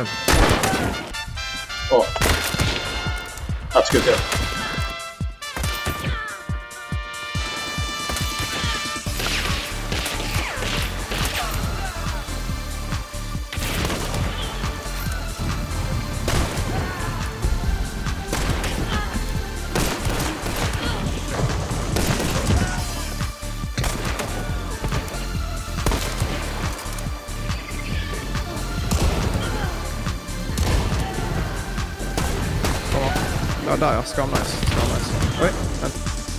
nu. Åh. That's good too. Ja, där ja. Skamnice. Oj, vänta.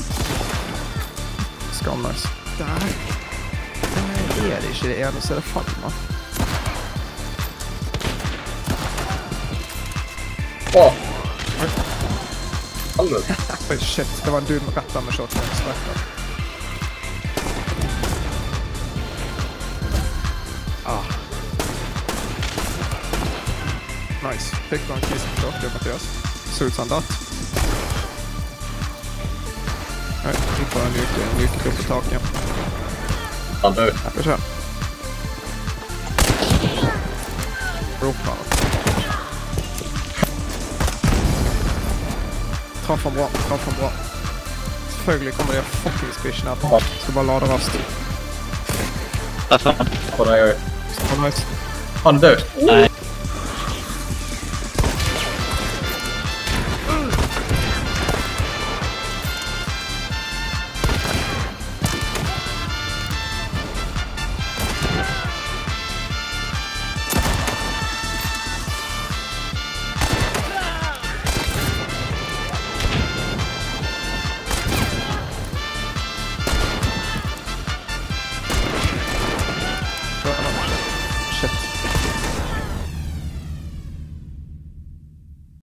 Skamnice. Där är det inte det ena, så är det fan, va? Åh! Alldeles. Oj, shit. Det var en dude med rätta med shotgun. Nice. Fick du en kiss på shotgun, Mattias? Så ut som dat. Nej, vi får en nyckel upp på taken. Han dör. Vi kör. Ropa. Traff han bra. Selvfølgelig kommer det fucking spishen her på. Skal bare lade rast. På den här. Så nice. Han dör. Nej.